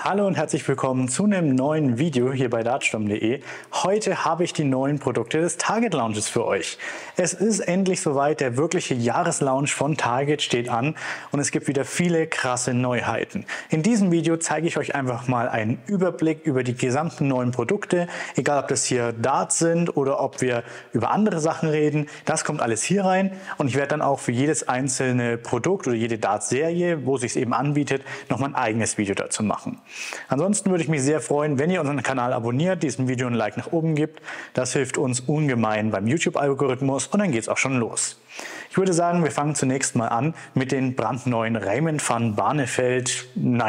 Hallo und herzlich willkommen zu einem neuen Video hier bei dartsturm.de. Heute habe ich die neuen Produkte des Target Launches für euch. Es ist endlich soweit, der wirkliche Jahreslaunch von Target steht an und es gibt wieder viele krasse Neuheiten. In diesem Video zeige ich euch einfach mal einen Überblick über die gesamten neuen Produkte, egal ob das hier Darts sind oder ob wir über andere Sachen reden. Das kommt alles hier rein und ich werde dann auch für jedes einzelne Produkt oder jede Darts-Serie, wo es sich eben anbietet, nochmal ein eigenes Video dazu machen. Ansonsten würde ich mich sehr freuen, wenn ihr unseren Kanal abonniert, diesem Video ein Like nach oben gibt. Das hilft uns ungemein beim YouTube-Algorithmus und dann geht es auch schon los. Ich würde sagen, wir fangen zunächst mal an mit den brandneuen Raymond van Barneveld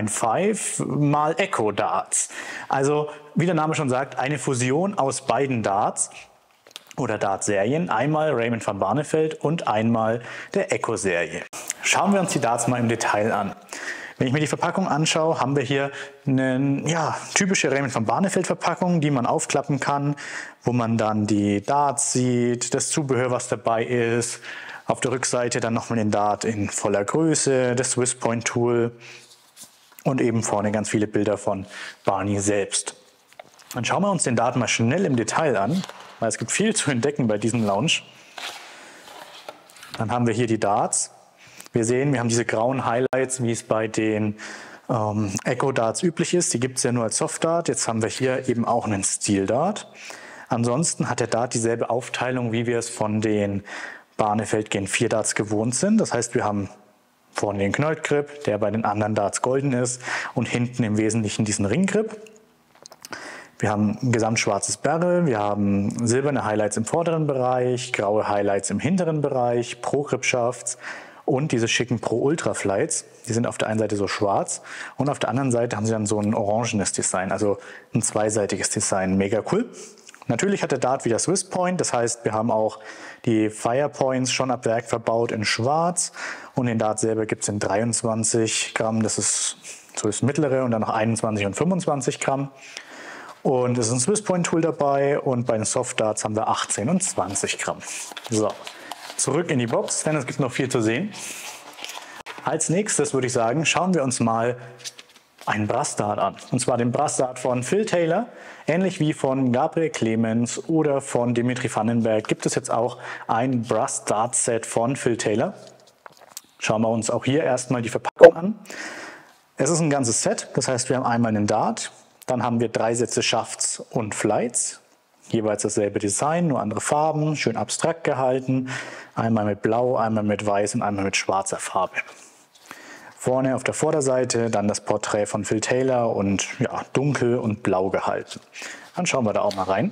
9.5 mal Echo Darts. Also, wie der Name schon sagt, eine Fusion aus beiden Darts oder Dart-Serien. Einmal Raymond van Barneveld und einmal der Echo-Serie. Schauen wir uns die Darts mal im Detail an. Wenn ich mir die Verpackung anschaue, haben wir hier eine typische Raymond van Barneveld Verpackung, die man aufklappen kann, wo man dann die Darts sieht, das Zubehör, was dabei ist. Auf der Rückseite dann nochmal den Dart in voller Größe, das Swiss Point Tool und eben vorne ganz viele Bilder von Barney selbst. Dann schauen wir uns den Dart mal schnell im Detail an, weil es gibt viel zu entdecken bei diesem Launch. Dann haben wir hier die Darts. Wir sehen, wir haben diese grauen Highlights, wie es bei den Echo Darts üblich ist. Die gibt es ja nur als Soft Dart. Jetzt haben wir hier eben auch einen Steel Dart. Ansonsten hat der Dart dieselbe Aufteilung, wie wir es von den Barneveld Gen 4 Darts gewohnt sind. Das heißt, wir haben vorne den Knurled Grip, der bei den anderen Darts golden ist, und hinten im Wesentlichen diesen Ring Grip. Wir haben ein gesamtschwarzes Barrel, wir haben silberne Highlights im vorderen Bereich, graue Highlights im hinteren Bereich, Pro-Grip-Shafts und diese schicken Pro-Ultra-Flights. Die sind auf der einen Seite so schwarz und auf der anderen Seite haben sie dann so ein orangenes Design, also ein zweiseitiges Design. Mega cool. Natürlich hat der Dart wieder Swiss Point, das heißt, wir haben auch die Fire Points schon ab Werk verbaut in schwarz und den Dart selber gibt es in 23 Gramm, das ist so das mittlere, und dann noch 21 und 25 Gramm. Und es ist ein Swiss Point Tool dabei und bei den Soft Darts haben wir 18 und 20 Gramm. So, zurück in die Box, denn es gibt noch viel zu sehen. Als nächstes würde ich sagen, schauen wir uns mal einen Brass Dart an. Und zwar den Brass Dart von Phil Taylor. Ähnlich wie von Gabriel Clemens oder von Dimitri Vandenberg gibt es jetzt auch ein Brass Dart Set von Phil Taylor. Schauen wir uns auch hier erstmal die Verpackung an. Es ist ein ganzes Set, das heißt, wir haben einmal einen Dart. Dann haben wir 3 Sätze Shafts und Flights, jeweils dasselbe Design, nur andere Farben, schön abstrakt gehalten. Einmal mit Blau, einmal mit Weiß und einmal mit schwarzer Farbe. Vorne auf der Vorderseite dann das Porträt von Phil Taylor und ja, dunkel und blau gehalten. Dann schauen wir da auch mal rein.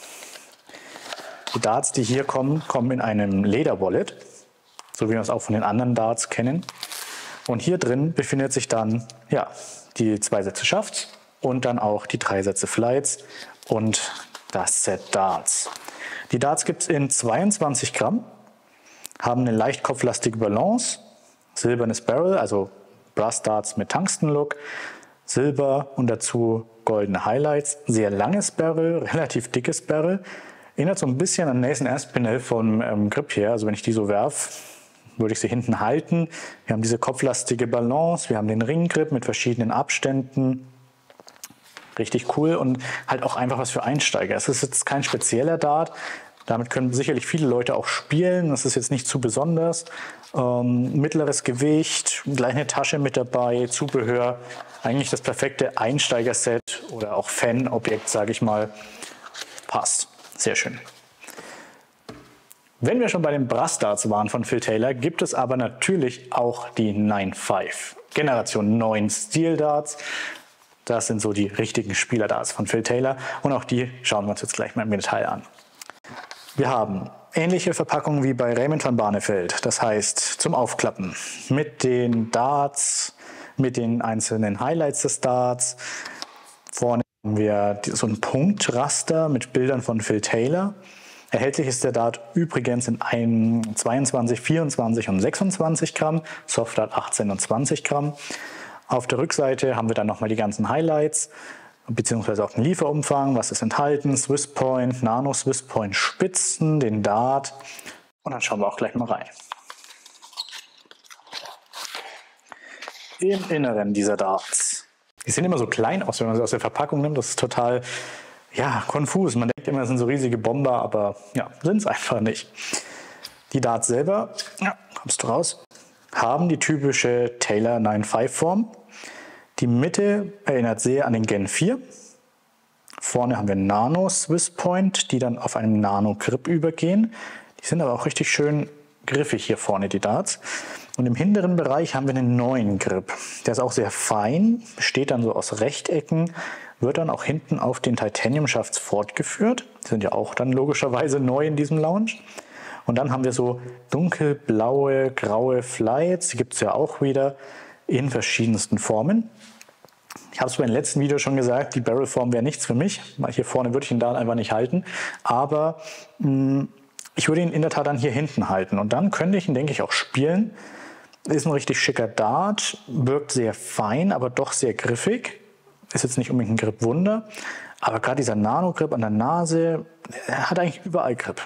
Die Darts, die hier kommen, kommen in einem Leder-Wallet, so wie wir es auch von den anderen Darts kennen. Und hier drin befindet sich dann ja, die 2 Sätze Shafts und dann auch die 3 Sätze Flights und das Set Darts. Die Darts gibt es in 22 Gramm, haben eine leicht kopflastige Balance, silbernes Barrel, also Brass Darts mit Tungsten-Look, Silber und dazu goldene Highlights, sehr langes Barrel, relativ dickes Barrel, erinnert so ein bisschen an Nathan Aspinall vom Grip her, also wenn ich die so werfe, würde ich sie hinten halten. Wir haben diese kopflastige Balance, wir haben den Ringgrip mit verschiedenen Abständen. Richtig cool und halt auch einfach was für Einsteiger. Es ist jetzt kein spezieller Dart. Damit können sicherlich viele Leute auch spielen. Das ist jetzt nicht zu besonders. Mittleres Gewicht, gleich eine Tasche mit dabei, Zubehör. Eigentlich das perfekte Einsteigerset oder auch Fan-Objekt, sage ich mal. Passt. Sehr schön. Wenn wir schon bei den Brass Darts waren von Phil Taylor, gibt es aber natürlich auch die 9.5. Generation 9 Steel Darts. Das sind so die richtigen Spieler-Darts von Phil Taylor und auch die schauen wir uns jetzt gleich mal im Detail an. Wir haben ähnliche Verpackungen wie bei Raymond van Barneveld, das heißt zum Aufklappen mit den Darts, mit den einzelnen Highlights des Darts. Vorne haben wir so ein Punktraster mit Bildern von Phil Taylor. Erhältlich ist der Dart übrigens in 22, 24 und 26 Gramm, Soft Dart 18 und 20 Gramm. Auf der Rückseite haben wir dann nochmal die ganzen Highlights, beziehungsweise auch den Lieferumfang, was ist enthalten, Swiss Point, Nano Swiss Point Spitzen, den Dart, und dann schauen wir auch gleich mal rein. Im Inneren dieser Darts Die sehen immer so klein aus, wenn man sie aus der Verpackung nimmt. Das ist total, ja, konfus. Man denkt immer, das sind so riesige Bomber, aber ja, sind es einfach nicht. Die Darts selber, ja, kommst du raus, haben die typische Taylor 9.5 Form. Die Mitte erinnert sehr an den Gen 4. Vorne haben wir Nano Swiss Point, die dann auf einen Nano Grip übergehen. Die sind aber auch richtig schön griffig hier vorne, die Darts. Und im hinteren Bereich haben wir einen neuen Grip. Der ist auch sehr fein, besteht dann so aus Rechtecken, wird dann auch hinten auf den Titanium-Schafts fortgeführt. Die sind ja auch dann logischerweise neu in diesem Lounge. Und dann haben wir so dunkelblaue, graue Flights. Die gibt es ja auch wieder in verschiedensten Formen. Ich habe es beim letzten Video schon gesagt, die Barrelform wäre nichts für mich, weil hier vorne würde ich ihn da einfach nicht halten. Aber ich würde ihn in der Tat dann hier hinten halten. Und dann könnte ich ihn, denke ich, auch spielen. Ist ein richtig schicker Dart, wirkt sehr fein, aber doch sehr griffig. Ist jetzt nicht unbedingt ein Grip-Wunder. Aber gerade dieser Nano-Grip an der Nase, hat eigentlich überall Grip.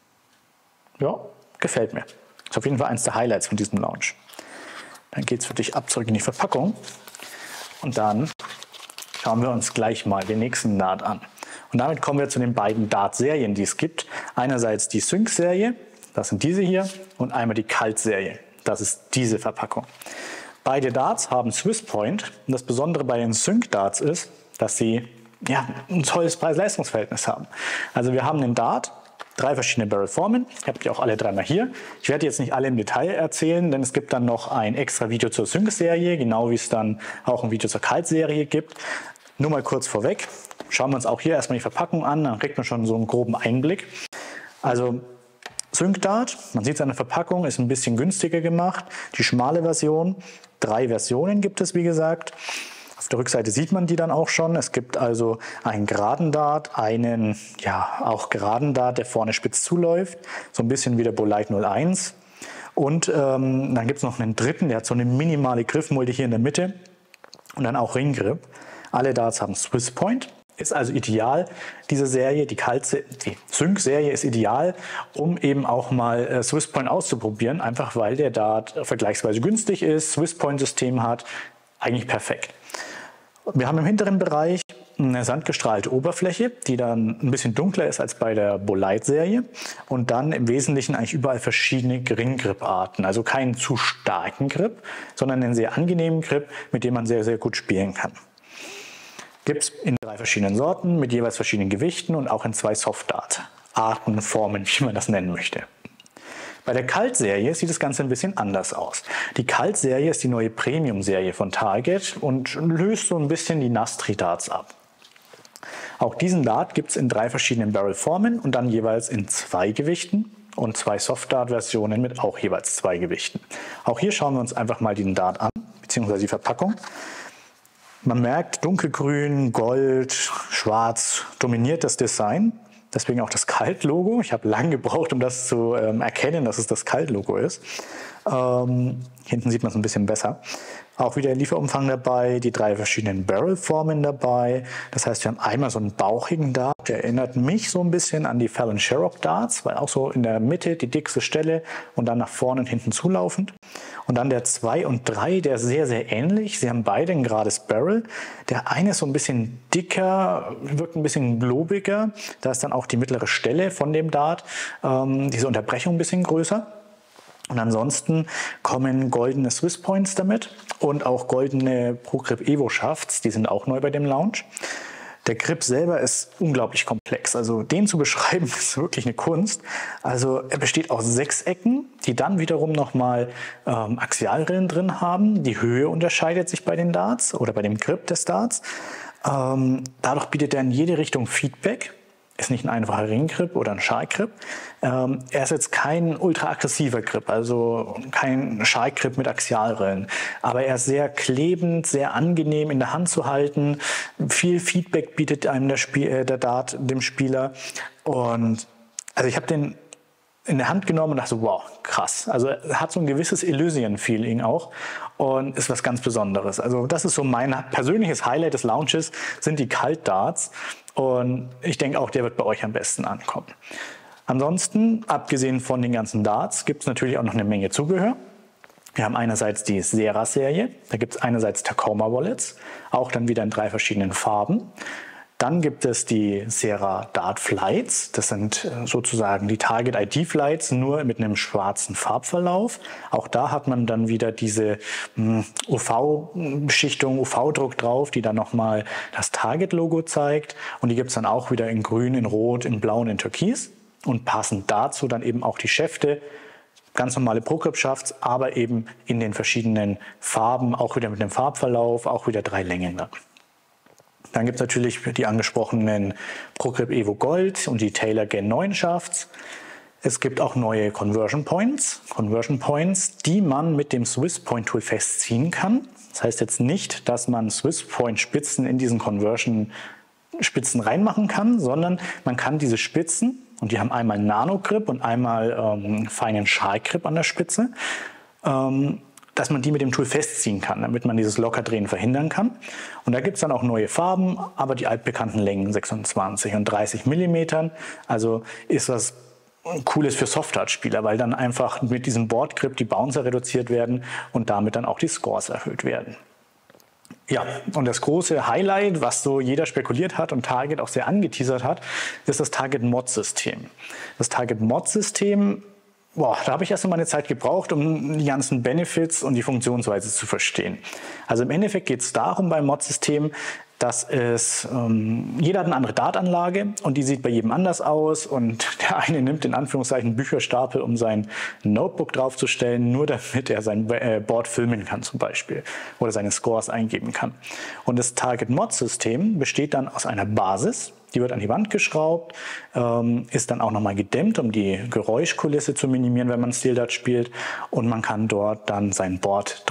Ja, gefällt mir. Ist auf jeden Fall eins der Highlights von diesem Lounge. Dann geht es für dich ab zurück in die Verpackung. Und dann schauen wir uns gleich mal den nächsten Dart an. Und damit kommen wir zu den beiden Dart-Serien, die es gibt. Einerseits die Sync-Serie, das sind diese hier, und einmal die Cult-Serie, das ist diese Verpackung. Beide Darts haben Swiss Point. Und das Besondere bei den Sync-Darts ist, dass sie ja, ein tolles Preis-Leistungs-Verhältnis haben. Also wir haben den Dart, 3 verschiedene Barrelformen. Ich habe die auch alle 3 mal hier. Ich werde jetzt nicht alle im Detail erzählen, denn es gibt dann noch ein extra Video zur Sync-Serie, genau wie es dann auch ein Video zur Cult-Serie gibt. Nur mal kurz vorweg. Schauen wir uns auch hier erstmal die Verpackung an, dann kriegt man schon so einen groben Einblick. Also Sync Dart, man sieht es an der Verpackung, ist ein bisschen günstiger gemacht. Die schmale Version, 3 Versionen gibt es wie gesagt. Auf der Rückseite sieht man die dann auch schon. Es gibt also einen geraden Dart, einen ja auch geraden Dart, der vorne spitz zuläuft, so ein bisschen wie der Bolide 01. Und dann gibt es noch einen dritten, der hat so eine minimale Griffmulde hier in der Mitte und dann auch Ringgrip. Alle Darts haben Swiss Point. Ist also ideal, diese Serie, die Sync-Serie ist ideal, um eben auch mal Swiss Point auszuprobieren, einfach weil der Dart vergleichsweise günstig ist, Swiss Point-System hat, eigentlich perfekt. Wir haben im hinteren Bereich eine sandgestrahlte Oberfläche, die dann ein bisschen dunkler ist als bei der Bolide-Serie und dann im Wesentlichen eigentlich überall verschiedene Ringgrip-Arten, also keinen zu starken Grip, sondern einen sehr angenehmen Grip, mit dem man sehr, sehr gut spielen kann. Gibt es in 3 verschiedenen Sorten mit jeweils verschiedenen Gewichten und auch in 2 Soft-Dart-Arten, Formen, wie man das nennen möchte. Bei der Cult-Serie sieht das Ganze ein bisschen anders aus. Die Cult-Serie ist die neue Premium-Serie von Target und löst so ein bisschen die Nastri-Darts ab. Auch diesen Dart gibt es in 3 verschiedenen Barrel-Formen und dann jeweils in 2 Gewichten und 2 Soft-Dart-Versionen mit auch jeweils 2 Gewichten. Auch hier schauen wir uns einfach mal den Dart an, beziehungsweise die Verpackung. Man merkt, dunkelgrün, gold, schwarz dominiert das Design. Deswegen auch das Cult-Logo. Ich habe lange gebraucht, um das zu erkennen, dass es das Cult-Logo ist. Hinten sieht man es ein bisschen besser. Auch wieder Lieferumfang dabei, die 3 verschiedenen Barrel-Formen dabei. Das heißt, wir haben einmal so einen bauchigen Dart, der erinnert mich so ein bisschen an die Fallon Sherrock Darts, weil auch so in der Mitte die dickste Stelle und dann nach vorne und hinten zulaufend. Und dann der 2 und 3, der ist sehr, sehr ähnlich. Sie haben beide ein gerades Barrel. Der eine ist so ein bisschen dicker, wirkt ein bisschen globiger. Da ist dann auch die mittlere Stelle von dem Dart, diese Unterbrechung ein bisschen größer. Und ansonsten kommen goldene Swiss Points damit und auch goldene ProGrip Evo Shafts, die sind auch neu bei dem Lounge. Der Grip selber ist unglaublich komplex, also den zu beschreiben ist wirklich eine Kunst. Also er besteht aus 6 Ecken, die dann wiederum nochmal Axialrillen drin haben. Die Höhe unterscheidet sich bei den Darts oder bei dem Grip des Darts. Dadurch bietet er in jede Richtung Feedback. Ist nicht ein einfacher Ringgrip oder ein Shark-Grip. Er ist jetzt kein ultra aggressiver Grip, also kein Shark-Grip mit Axialrillen. Aber er ist sehr klebend, sehr angenehm in der Hand zu halten. Viel Feedback bietet einem der Dart dem Spieler. Und also ich habe den in der Hand genommen und dachte, wow, krass. Also er hat so ein gewisses Elysian-Feeling auch und ist was ganz Besonderes. Also das ist so mein persönliches Highlight des Lounges, sind die Cult Darts. Und ich denke auch, der wird bei euch am besten ankommen. Ansonsten, abgesehen von den ganzen Darts, gibt es natürlich auch noch eine Menge Zubehör. Wir haben einerseits die Sera-Serie, da gibt es einerseits Tacoma Wallets, auch dann wieder in 3 verschiedenen Farben. Dann gibt es die Sera Dart Flights, das sind sozusagen die Target ID Flights, nur mit einem schwarzen Farbverlauf. Auch da hat man dann wieder diese UV-Beschichtung, UV-Druck drauf, die dann nochmal das Target-Logo zeigt. Und die gibt es dann auch wieder in grün, in rot, in blau und in türkis. Und passend dazu dann eben auch die Schäfte, ganz normale ProGrip-Schafts, aber eben in den verschiedenen Farben, auch wieder mit einem Farbverlauf, auch wieder 3 Längen dann. Dann gibt es natürlich die angesprochenen ProGrip Evo Gold und die Taylor Gen 9 Schafts. Es gibt auch neue Conversion Points, die man mit dem Swiss Point Tool festziehen kann. Das heißt jetzt nicht, dass man Swiss Point Spitzen in diesen Conversion Spitzen reinmachen kann, sondern man kann diese Spitzen, und die haben einmal Nano Grip und einmal feinen Shark Grip an der Spitze, dass man die mit dem Tool festziehen kann, damit man dieses Lockerdrehen verhindern kann. Und da gibt es dann auch neue Farben, aber die altbekannten Längen 26 und 30 mm. Also ist das Cooles für Soft-Touch-Spieler, weil dann einfach mit diesem Board-Grip die Bouncer reduziert werden und damit dann auch die Scores erhöht werden. Ja, und das große Highlight, was so jeder spekuliert hat und Target auch sehr angeteasert hat, ist das Target-Mod-System. Das Target-Mod-System, da habe ich erst mal eine Zeit gebraucht, um die ganzen Benefits und die Funktionsweise zu verstehen. Also im Endeffekt geht es darum beim Mod-System, dass jeder hat eine andere Dartanlage und die sieht bei jedem anders aus und der eine nimmt in Anführungszeichen Bücherstapel, um sein Notebook draufzustellen, nur damit er sein Board filmen kann zum Beispiel oder seine Scores eingeben kann. Und das Target-Mod-System besteht dann aus einer Basis, die wird an die Wand geschraubt, ist dann auch nochmal gedämmt, um die Geräuschkulisse zu minimieren, wenn man Steel Dart spielt, und man kann dort dann sein Board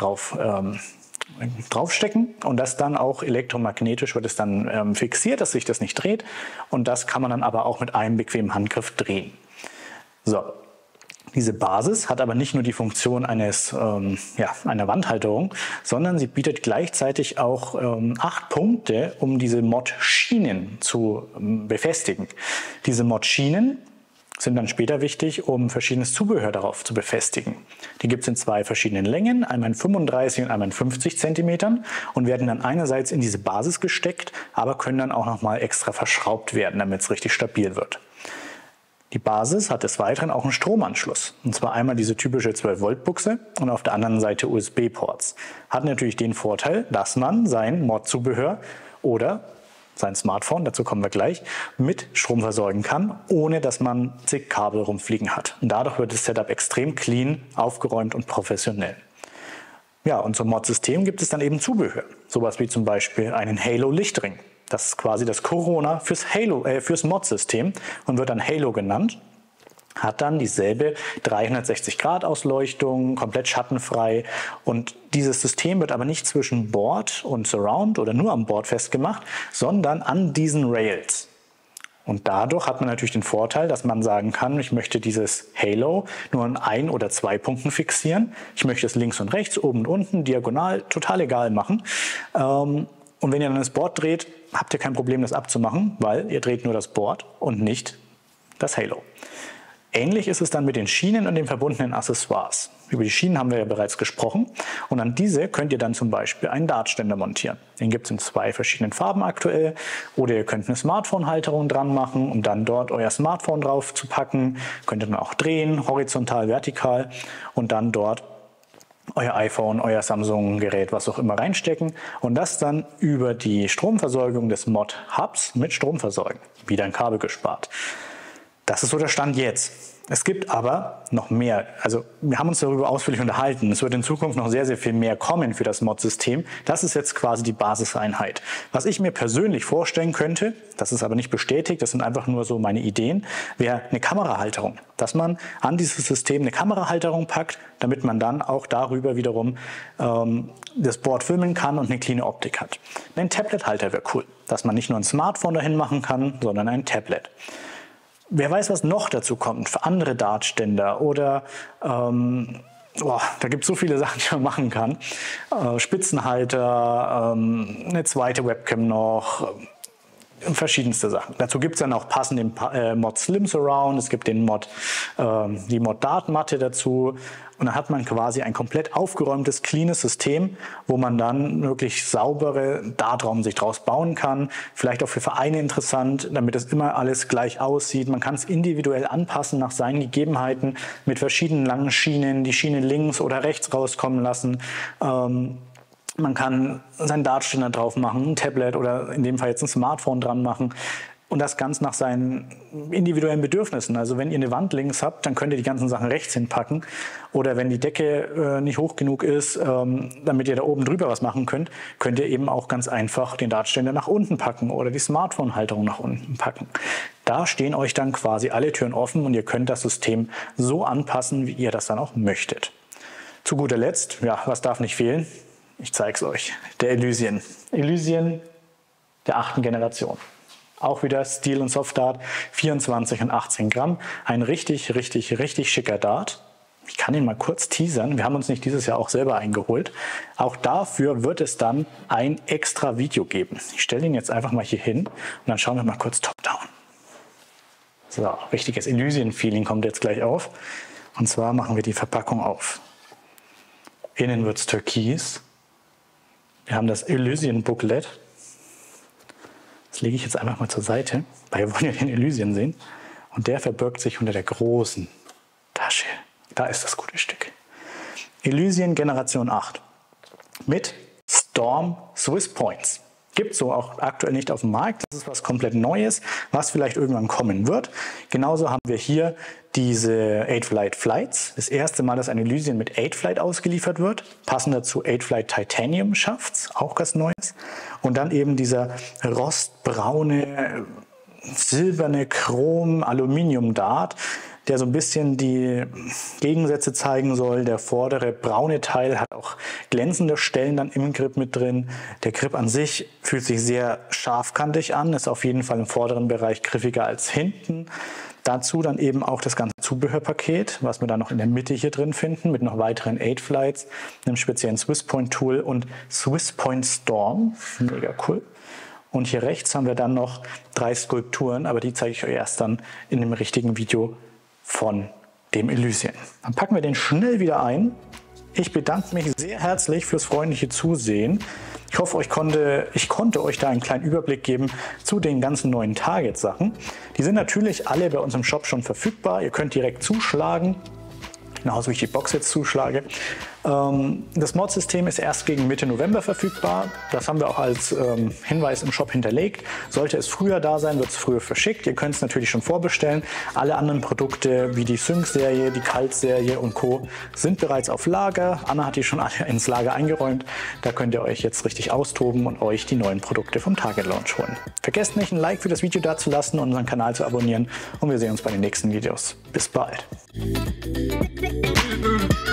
draufstecken und das dann auch elektromagnetisch wird es dann fixiert, dass sich das nicht dreht, und das kann man dann aber auch mit einem bequemen Handgriff drehen. So, diese Basis hat aber nicht nur die Funktion einer Wandhalterung, sondern sie bietet gleichzeitig auch 8 Punkte, um diese Mod-Schienen zu befestigen. Diese Mod-Schienen sind dann später wichtig, um verschiedenes Zubehör darauf zu befestigen. Die gibt es in 2 verschiedenen Längen, einmal in 35 und einmal in 50 cm und werden dann einerseits in diese Basis gesteckt, aber können dann auch nochmal extra verschraubt werden, damit es richtig stabil wird. Die Basis hat des Weiteren auch einen Stromanschluss, und zwar einmal diese typische 12-Volt-Buchse und auf der anderen Seite USB-Ports. Hat natürlich den Vorteil, dass man sein Mod-Zubehör oder sein Smartphone, dazu kommen wir gleich, mit Strom versorgen kann, ohne dass man zig Kabel rumfliegen hat. Und dadurch wird das Setup extrem clean, aufgeräumt und professionell. Ja, und zum Mod-System gibt es dann eben Zubehör. Sowas wie zum Beispiel einen Halo-Lichtring. Das ist quasi das Corona fürs Mod-System und wird dann Halo genannt. Hat dann dieselbe 360-Grad-Ausleuchtung, komplett schattenfrei, und dieses System wird aber nicht zwischen Board und Surround oder nur am Board festgemacht, sondern an diesen Rails. Und dadurch hat man natürlich den Vorteil, dass man sagen kann, ich möchte dieses Halo nur an 1 oder 2 Punkten fixieren, ich möchte es links und rechts, oben und unten, diagonal, total egal machen. Und wenn ihr dann das Board dreht, habt ihr kein Problem, das abzumachen, weil ihr dreht nur das Board und nicht das Halo. Ähnlich ist es dann mit den Schienen und den verbundenen Accessoires. Über die Schienen haben wir ja bereits gesprochen, und an diese könnt ihr dann zum Beispiel einen Dartständer montieren. Den gibt es in 2 verschiedenen Farben aktuell, oder ihr könnt eine Smartphone-Halterung dran machen, um dann dort euer Smartphone drauf zu packen. Könnt ihr dann auch drehen, horizontal, vertikal, und dann dort euer iPhone, euer Samsung-Gerät, was auch immer reinstecken und das dann über die Stromversorgung des Mod-Hubs mit Strom versorgen. Wieder ein Kabel gespart. Das ist so der Stand jetzt. Es gibt aber noch mehr. Also wir haben uns darüber ausführlich unterhalten. Es wird in Zukunft noch sehr, sehr viel mehr kommen für das Mod-System. Das ist jetzt quasi die Basiseinheit. Was ich mir persönlich vorstellen könnte, das ist aber nicht bestätigt, das sind einfach nur so meine Ideen, wäre eine Kamerahalterung. Dass man an dieses System eine Kamerahalterung packt, damit man dann auch darüber wiederum das Board filmen kann und eine cleane Optik hat. Ein Tablet-Halter wäre cool, dass man nicht nur ein Smartphone dahin machen kann, sondern ein Tablet. Wer weiß, was noch dazu kommt für andere Dartständer oder da gibt es so viele Sachen, die man machen kann. Spitzenhalter, eine zweite Webcam noch. verschiedenste Sachen. Dazu gibt es dann auch passend den Mod Slim Surround, es gibt den die Mod Dartmatte dazu und dann hat man quasi ein komplett aufgeräumtes, cleanes System, wo man dann wirklich saubere Dartraum sich draus bauen kann. Vielleicht auch für Vereine interessant, damit es immer alles gleich aussieht. Man kann es individuell anpassen nach seinen Gegebenheiten mit verschiedenen langen Schienen, die Schiene links oder rechts rauskommen lassen. Man kann seinen Dartständer drauf machen, ein Tablet oder in dem Fall jetzt ein Smartphone dran machen und das ganz nach seinen individuellen Bedürfnissen. Also wenn ihr eine Wand links habt, dann könnt ihr die ganzen Sachen rechts hinpacken. Oder wenn die Decke nicht hoch genug ist, damit ihr da oben drüber was machen könnt, könnt ihr eben auch ganz einfach den Dartständer nach unten packen oder die Smartphone-Halterung nach unten packen. Da stehen euch dann quasi alle Türen offen und ihr könnt das System so anpassen, wie ihr das dann auch möchtet. Zu guter Letzt, ja, was darf nicht fehlen? Ich zeige es euch. Der Elysian. Elysian der 8. Generation. Auch wieder Steel und Soft Dart, 24 und 18 Gramm. Ein richtig, richtig, richtig schicker Dart. Ich kann ihn mal kurz teasern. Wir haben uns nicht dieses Jahr auch selber eingeholt. Auch dafür wird es dann ein extra Video geben. Ich stelle ihn jetzt einfach mal hier hin und dann schauen wir mal kurz top-down. So, richtiges Elysian-Feeling kommt jetzt gleich auf. Und zwar machen wir die Verpackung auf. Innen wird es türkis. Wir haben das Elysian Booklet. Das lege ich jetzt einfach mal zur Seite, weil wir wollen ja den Elysian sehen. Und der verbirgt sich unter der großen Tasche. Da ist das gute Stück. Elysian Generation 8 mit Storm Swiss Points. Gibt es so auch aktuell nicht auf dem Markt. Das ist was komplett Neues, was vielleicht irgendwann kommen wird. Genauso haben wir hier diese 8-Flight Flights. Das erste Mal, dass ein Elysian mit 8-Flight ausgeliefert wird. Passend dazu 8-Flight Titanium Schafts, auch was Neues. Und dann eben dieser rostbraune, silberne Chrom-Aluminium-Dart, der so ein bisschen die Gegensätze zeigen soll. Der vordere braune Teil hat auch glänzende Stellen dann im Grip mit drin. Der Grip an sich fühlt sich sehr scharfkantig an, ist auf jeden Fall im vorderen Bereich griffiger als hinten. Dazu dann eben auch das ganze Zubehörpaket, was wir dann noch in der Mitte hier drin finden, mit noch weiteren 8-Flights, einem speziellen Swisspoint-Tool und Swisspoint Storm. Mega cool. Und hier rechts haben wir dann noch 3 Skulpturen, aber die zeige ich euch erst dann in dem richtigen Video von dem Elysian. Dann packen wir den schnell wieder ein. Ich bedanke mich sehr herzlich fürs freundliche Zusehen. Ich hoffe, ich konnte euch da einen kleinen Überblick geben zu den ganzen neuen Target-Sachen. Die sind natürlich alle bei uns im Shop schon verfügbar. Ihr könnt direkt zuschlagen, genauso wie ich die Box jetzt zuschlage. Das Mod-System ist erst gegen Mitte November verfügbar. Das haben wir auch als Hinweis im Shop hinterlegt. Sollte es früher da sein, wird es früher verschickt. Ihr könnt es natürlich schon vorbestellen. Alle anderen Produkte wie die Sync-Serie, die Cult-Serie und Co. sind bereits auf Lager. Anna hat die schon alle ins Lager eingeräumt. Da könnt ihr euch jetzt richtig austoben und euch die neuen Produkte vom Target Launch holen. Vergesst nicht, ein Like für das Video dazulassen und unseren Kanal zu abonnieren. Und wir sehen uns bei den nächsten Videos. Bis bald.